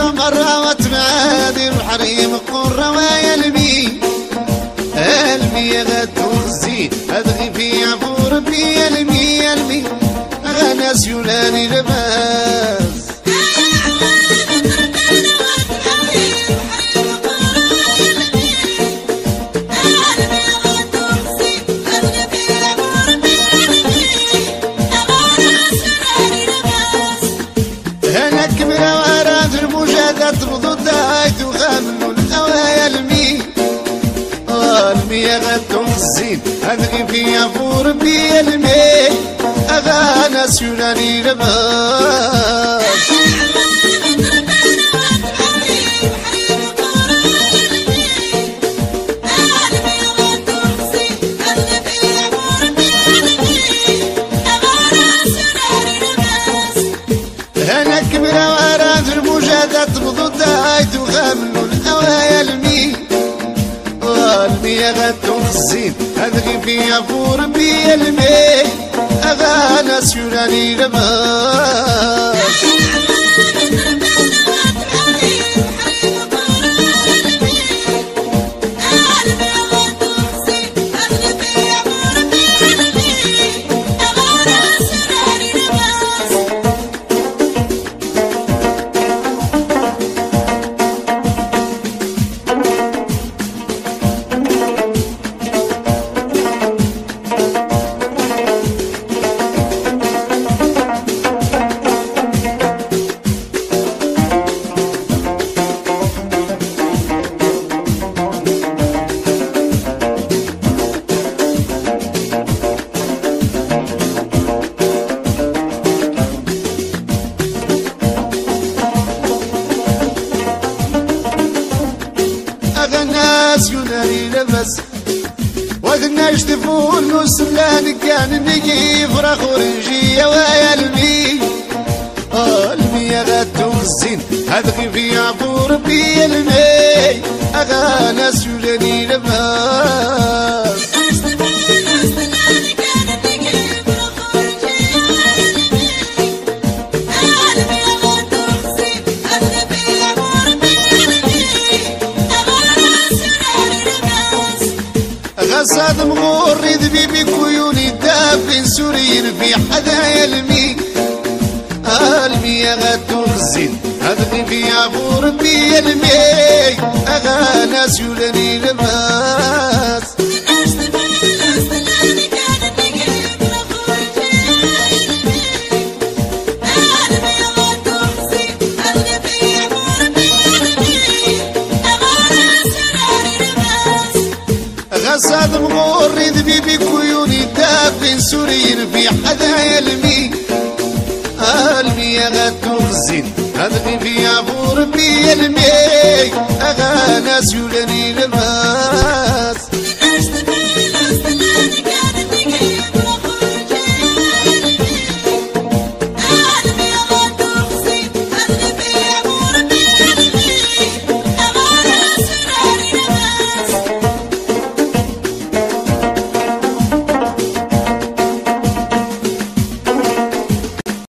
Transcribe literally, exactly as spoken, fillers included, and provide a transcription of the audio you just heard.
مرة وتمادي الحريم قرة ويلمي المي غتوزي أدغي في عفور بي يلمي يلمي غناس يولاني لباس المي غتوزين أدغي في عفور بي المي أغانا سيولاني لباس أنا كبيرة وأراد المجادات بضدها تغاملوا الأوايا المي المي غتوزين أدغي في عفور بي المي أغانا سيولاني لباس الناس يوناني لبس وقنا يشتفون نسلان كان نجي فرخ ورنجية ويا المي المي غتوزين أدغي في عفور بي المي أغا ناس يوناني لبس غصاد مغرد بيبي كيوني دافن سوريين في حدايا المي المي غتوزين أدغي في عفور بي المي أغا ناس يولاني لباس غصاد مغرد بيبي كيوني دافن سوريين في حدايا المي المي غتوزين أدغي في عفور بي المي أغا ناس يولاني لباس